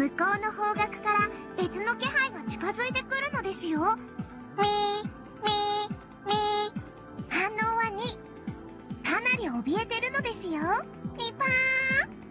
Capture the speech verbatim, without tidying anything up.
向こうの方角から別の気配が近づいてくるのですよ。みー、みー、みー。反応はに。かなり怯えてるのですよ。にぱー。